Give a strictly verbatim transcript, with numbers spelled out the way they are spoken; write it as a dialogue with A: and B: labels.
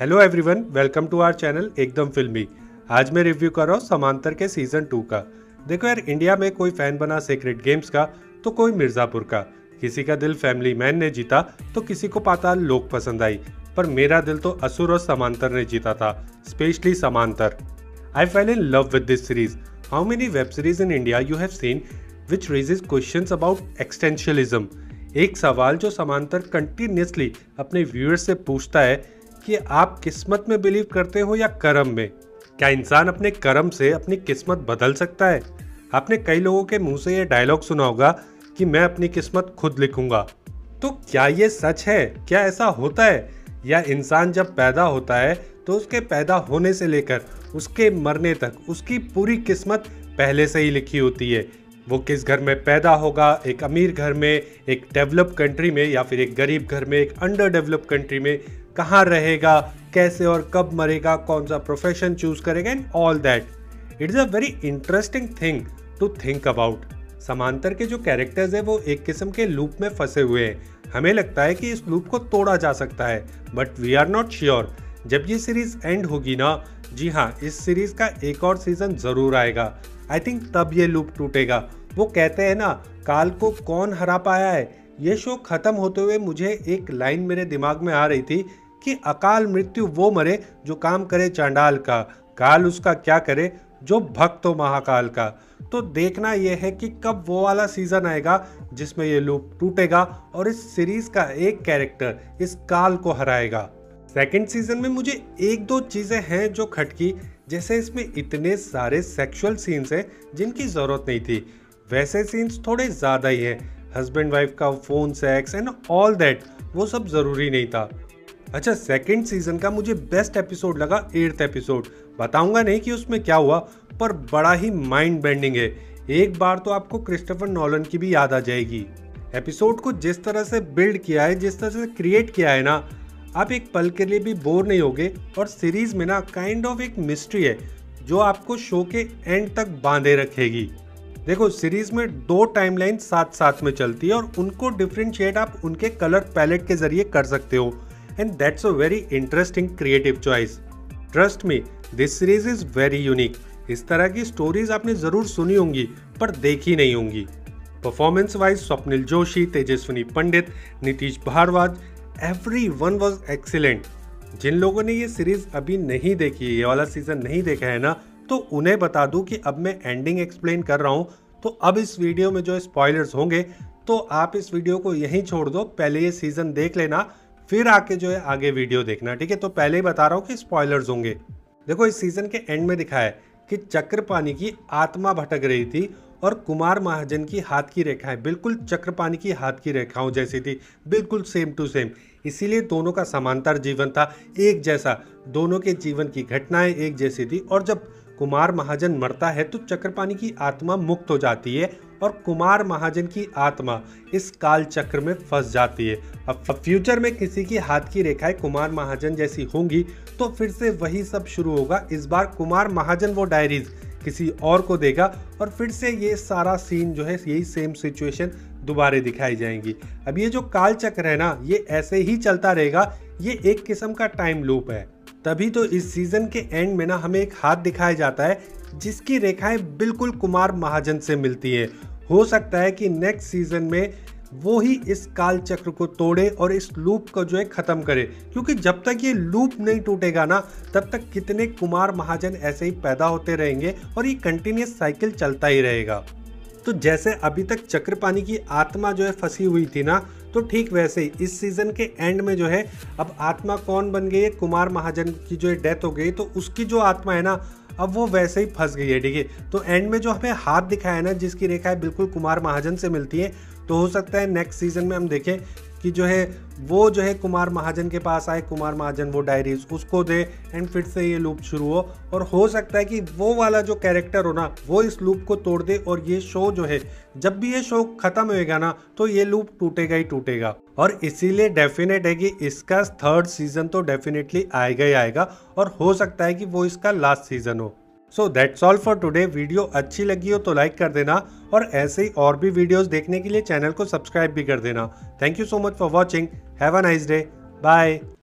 A: Hello everyone, welcome to our channel एकदम फिल्मी। आज मैं रिव्यू कर रहा हूँ समांतर के सीजन टू का। देखो यार, इंडिया में कोई फैन बना सेक्रेट गेम्स का तो कोई मिर्जापुर का, किसी का दिल फैमिली मैन ने जीता तो किसी को पाताल लोक पसंद आई, पर मेरा दिल तो असुर और समांतर ने जीता था, specially Samantar. I fell in love with this series. How many web series in India you have seen which raises questions about existentialism? एक सवाल जो समांतर कंटिन्यूसली अपने व्यूअर्स से पूछता है कि आप किस्मत में बिलीव करते हो या कर्म में? क्या इंसान अपने कर्म से अपनी किस्मत बदल सकता है? आपने कई लोगों के मुंह से ये डायलॉग सुना होगा कि मैं अपनी किस्मत खुद लिखूंगा। तो क्या ये सच है? क्या ऐसा होता है? या इंसान जब पैदा होता है तो उसके पैदा होने से लेकर उसके मरने तक उसकी पूरी किस्मत पहले से ही लिखी होती है? वो किस घर में पैदा होगा, एक अमीर घर में, एक डेवलप कंट्री में, या फिर एक गरीब घर में, एक अंडर डेवलप कंट्री में, कहाँ रहेगा, कैसे और कब मरेगा, कौन सा प्रोफेशन चूज करेगा, and all that. It is a very interesting thing to think about. Samantar के जो कैरेक्टर्स है वो एक किस्म के लूप में फंसे हुए हैं। हमें लगता है कि इस लूप को तोड़ा जा सकता है, but we are not sure. जब ये सीरीज एंड होगी ना, जी हाँ, इस सीरीज का एक और सीजन जरूर आएगा। आई थिंक तब ये लूप टूटेगा। वो कहते हैं ना, काल को कौन हरा पाया है। ये शो खत्म होते हुए मुझे एक लाइन मेरे दिमाग में आ रही थी कि अकाल मृत्यु वो मरे जो काम करे चांडाल का, काल उसका क्या करे जो भक्त हो महाकाल का। तो देखना यह है कि कब वो वाला सीजन आएगा जिसमें ये लूप टूटेगा और इस सीरीज का एक कैरेक्टर इस काल को हराएगा। सेकंड सीजन में मुझे एक दो चीजें हैं जो खटकी, जैसे इसमें इतने सारे सेक्सुअल सीन्स हैं जिनकी जरूरत नहीं थी। वैसे सीन्स थोड़े ज्यादा ही हैं। हस्बैंड वाइफ का phone sex and all that, वो सब जरूरी नहीं था। अच्छा, सेकंड सीजन का मुझे बेस्ट एपिसोड लगा एट्थ एपिसोड। बताऊंगा नहीं कि उसमें क्या हुआ, पर बड़ा ही माइंड बेंडिंग है। एक बार तो आपको क्रिस्टोफर नॉलन की भी याद आ जाएगी। एपिसोड को जिस तरह से बिल्ड किया है, जिस तरह से क्रिएट किया है ना, आप एक पल के लिए भी बोर नहीं होगे। और सीरीज में ना काइंड ऑफ एक मिस्ट्री है जो आपको शो के एंड तक बांधे रखेगी। देखो, सीरीज में दो टाइमलाइन साथ साथ में चलती है और उनको डिफरेंशिएट आप उनके कलर पैलेट के जरिए कर सकते हो, and that's a very interesting creative choice. Trust me, this series is very unique. इस तरह की स्टोरीज आपने जरूर सुनी होंगी पर देखी नहीं होंगी। Performance wise Swapnil Joshi, Tejaswini Pandit, Nitish Bharadwaj, every one was excellent. जिन लोगों ने ये सीरीज अभी नहीं देखी है, ये वाला सीजन नहीं देखा है ना, तो उन्हें बता दूं कि अब मैं एंडिंग एक्सप्लेन कर रहा हूं, तो अब इस वीडियो में जो स्पॉयलर्स होंगे तो आप इस वीडियो को यहीं छोड़ दो, पहले ये सीजन देख लेना, फिर आके जो है आगे वीडियो देखना, ठीक है? तो पहले ही बता रहा हूं कि स्पॉयलर्स होंगे। देखो, इस सीजन के एंड में दिखाया है कि चक्रपाणी की आत्मा भटक रही थी और कुमार महाजन की हाथ की रेखाएं बिल्कुल चक्रपाणी की हाथ की रेखाओं जैसी थी, बिल्कुल सेम टू सेम। इसीलिए दोनों का समांतर जीवन था, एक जैसा। दोनों के जीवन की घटनाएं एक जैसी थी। और जब कुमार महाजन मरता है तो चक्रपाणी की आत्मा मुक्त हो जाती है और कुमार महाजन की आत्मा इस काल चक्र में फंस जाती है। अब फ्यूचर में किसी की हाथ की रेखाएं कुमार महाजन जैसी होंगी तो फिर से वही सब शुरू होगा। इस बार कुमार महाजन वो डायरीज किसी और को देगा और फिर से ये सारा सीन जो है, यही सेम सिचुएशन दोबारा दिखाई जाएंगी। अब ये जो काल चक्र है ना, ये ऐसे ही चलता रहेगा। ये एक किस्म का टाइम लूप है। तभी तो इस सीजन के एंड में ना हमें एक हाथ दिखाया जाता है जिसकी रेखाएं बिल्कुल कुमार महाजन से मिलती हैं। हो सकता है कि नेक्स्ट सीजन में वो ही इस काल चक्र को तोड़े और इस लूप को जो है खत्म करे, क्योंकि जब तक ये लूप नहीं टूटेगा ना, तब तक कितने कुमार महाजन ऐसे ही पैदा होते रहेंगे और ये कंटिन्यूस साइकिल चलता ही रहेगा। तो जैसे अभी तक चक्रपाणी की आत्मा जो है फंसी हुई थी ना, तो ठीक वैसे ही इस सीजन के एंड में जो है अब आत्मा कौन बन गई है, कुमार महाजन की जो है डेथ हो गई, तो उसकी जो आत्मा है ना, अब वो वैसे ही फंस गई है, ठीक है? तो एंड में जो हमें हाथ दिखाया है ना, जिसकी रेखाएं बिल्कुल कुमार महाजन से मिलती है, तो हो सकता है नेक्स्ट सीजन में हम देखें कि जो है वो जो है कुमार महाजन के पास आए, कुमार महाजन वो डायरीज उसको दे, एंड फिर से ये लूप शुरू हो। और हो सकता है कि वो वाला जो कैरेक्टर हो ना, वो इस लूप को तोड़ दे और ये शो जो है, जब भी ये शो खत्म होएगा ना, तो ये लूप टूटेगा ही टूटेगा। और इसीलिए डेफिनेट है कि इसका थर्ड सीजन तो डेफिनेटली आएगा ही आएगा, और हो सकता है कि वो इसका लास्ट सीजन हो। So that's all for today. Video अच्छी लगी हो तो लाइक कर देना, और ऐसे ही और भी वीडियोस देखने के लिए चैनल को सब्सक्राइब भी कर देना। Thank you so much for watching. Have a nice day. Bye.